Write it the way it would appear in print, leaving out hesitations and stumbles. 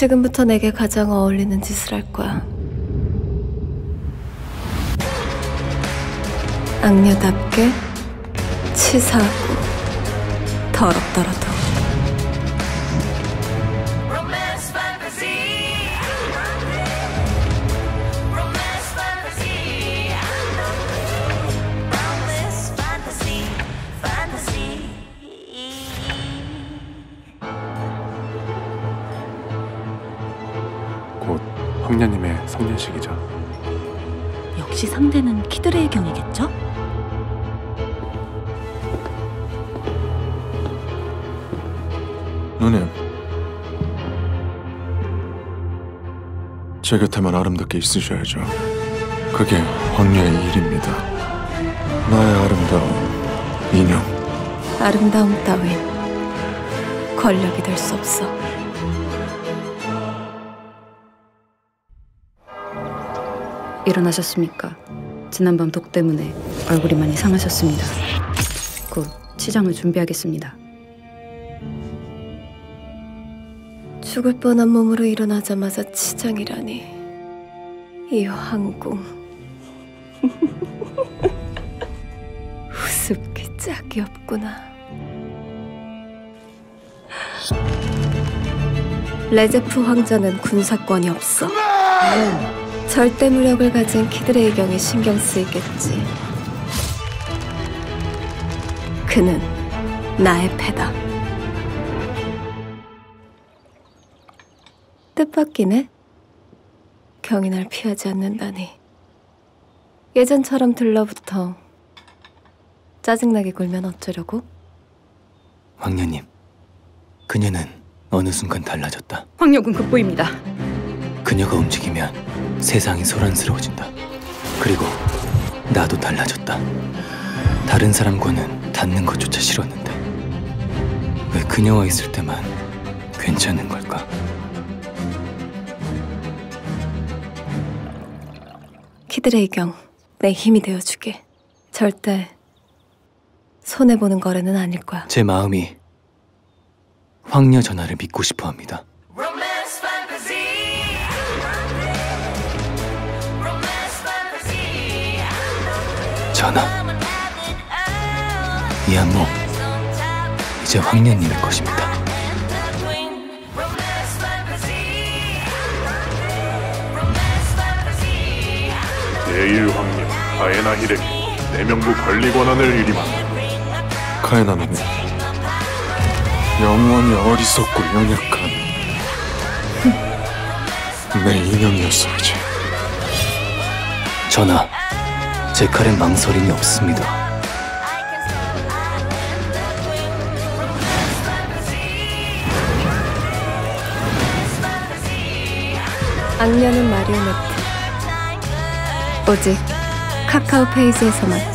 지금부터 내게 가장 어울리는 짓을 할 거야. 악녀답게 치사하고 더럽더라도. 곧 황녀님의 성년식이죠. 역시 상대는 키드레이경이겠죠? 누님, 제 곁에만 아름답게 있으셔야죠. 그게 황녀의 일입니다. 나의 아름다운 인형. 아름다움 따윈 권력이 될 수 없어. 일어나셨습니까? 지난밤 독 때문에 얼굴이 많이 상하셨습니다. 곧 치장을 준비하겠습니다. 죽을 뻔한 몸으로 일어나자마자 치장이라니. 이 황궁. 우습기 짝이 없구나. 레제프 황자는 군사권이 없어. 절대 무력을 가진 키드레이경이 신경 쓰이겠지. 그는 나의 패다. 뜻밖이네. 경이 날 피하지 않는다니. 예전처럼 들러붙어 짜증나게 굴면 어쩌려고? 황녀님, 그녀는 어느 순간 달라졌다. 황녀군 급부입니다. 그녀가 움직이면 세상이 소란스러워진다. 그리고 나도 달라졌다. 다른 사람과는 닿는 것조차 싫었는데 왜 그녀와 있을 때만 괜찮은 걸까? 키드레이경, 내 힘이 되어주게. 절대 손해보는 거래는 아닐 거야. 제 마음이 황녀 전하를 믿고 싶어 합니다. 전하, 이 안목 이제 황녀님의 것입니다. 제1 황녀 카에나 히데기 내명부 권리 권한을 위임한다. 카에나는 영원히 어리석고 연약한 내 인형이었어야지. 전하, 제 칼엔 망설임이 없습니다. 악녀는 마리오네트. 오직 카카오 페이지에서만.